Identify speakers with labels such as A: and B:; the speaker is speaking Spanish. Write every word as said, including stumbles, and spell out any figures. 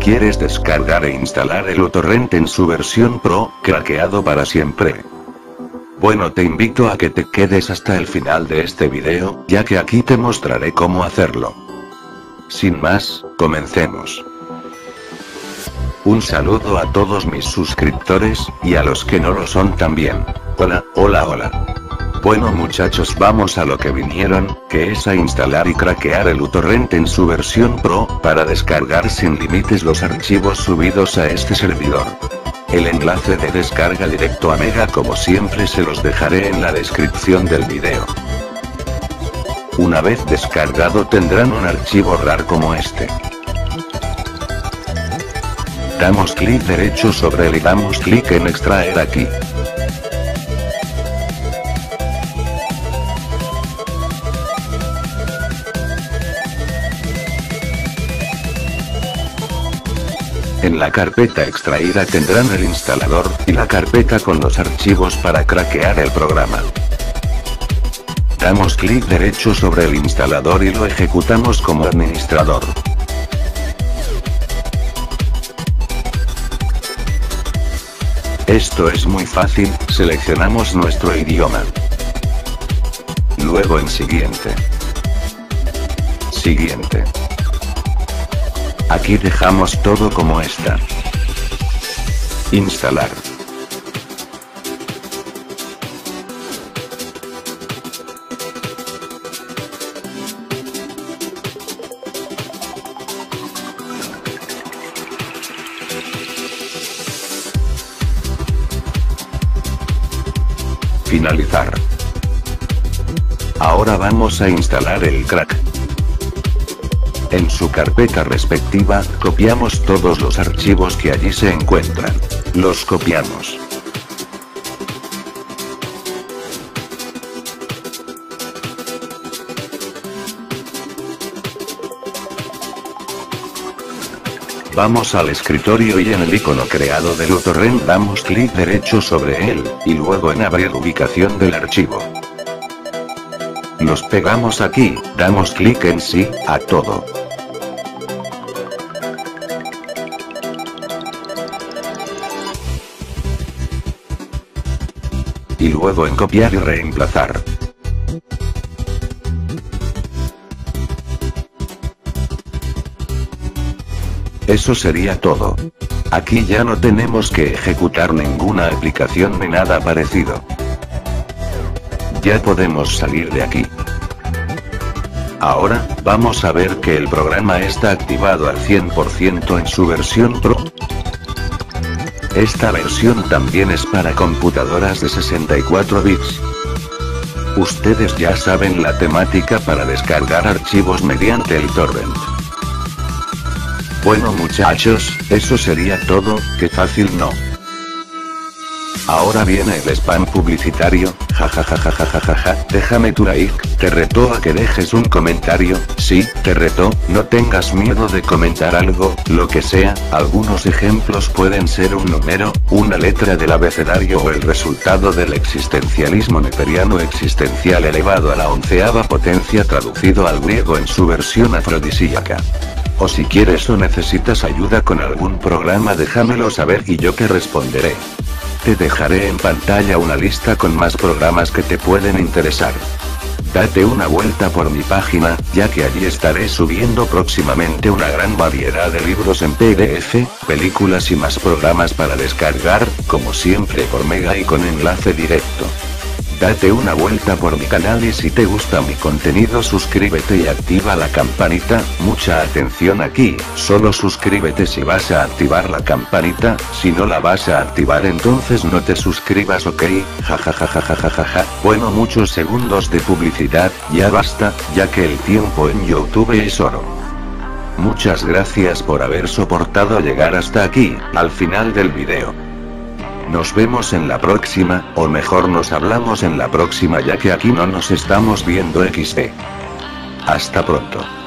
A: ¿Quieres descargar e instalar el uTorrent en su versión Pro, craqueado para siempre? Bueno, te invito a que te quedes hasta el final de este video, ya que aquí te mostraré cómo hacerlo. Sin más, comencemos. Un saludo a todos mis suscriptores, y a los que no lo son también. Hola, hola, hola. Bueno muchachos, vamos a lo que vinieron, que es a instalar y craquear el uTorrent en su versión Pro, para descargar sin límites los archivos subidos a este servidor. El enlace de descarga directo a Mega como siempre se los dejaré en la descripción del video. Una vez descargado tendrán un archivo RAR como este. Damos clic derecho sobre él y damos clic en extraer aquí. En la carpeta extraída tendrán el instalador, y la carpeta con los archivos para craquear el programa. Damos clic derecho sobre el instalador y lo ejecutamos como administrador. Esto es muy fácil, seleccionamos nuestro idioma. Luego en siguiente. Siguiente. Aquí dejamos todo como está. Instalar. Finalizar. Ahora vamos a instalar el crack. En su carpeta respectiva, copiamos todos los archivos que allí se encuentran. Los copiamos. Vamos al escritorio y en el icono creado del uTorrent damos clic derecho sobre él, y luego en abrir ubicación del archivo. Los pegamos aquí, damos clic en sí, a todo. Y luego en copiar y reemplazar. Eso sería todo. Aquí ya no tenemos que ejecutar ninguna aplicación ni nada parecido. Ya podemos salir de aquí. Ahora, vamos a ver que el programa está activado al cien por ciento en su versión Pro. Esta versión también es para computadoras de sesenta y cuatro bits. Ustedes ya saben la temática para descargar archivos mediante el torrent. Bueno muchachos, eso sería todo, qué fácil ¿no? Ahora viene el spam publicitario, jajajajajajaja, déjame tu like, te reto a que dejes un comentario, sí, te reto, no tengas miedo de comentar algo, lo que sea, algunos ejemplos pueden ser un número, una letra del abecedario o el resultado del existencialismo neperiano existencial elevado a la onceava potencia traducido al griego en su versión afrodisíaca. O si quieres o necesitas ayuda con algún programa déjamelo saber y yo te responderé. Te dejaré en pantalla una lista con más programas que te pueden interesar. Date una vuelta por mi página, ya que allí estaré subiendo próximamente una gran variedad de libros en P D F, películas y más programas para descargar, como siempre por Mega y con enlace directo. Date una vuelta por mi canal y si te gusta mi contenido suscríbete y activa la campanita, mucha atención aquí, solo suscríbete si vas a activar la campanita, si no la vas a activar entonces no te suscribas, ok, jajajajajajaja, bueno muchos segundos de publicidad, ya basta, ya que el tiempo en YouTube es oro. Muchas gracias por haber soportado llegar hasta aquí, al final del video. Nos vemos en la próxima, o mejor nos hablamos en la próxima ya que aquí no nos estamos viendo equis de. Hasta pronto.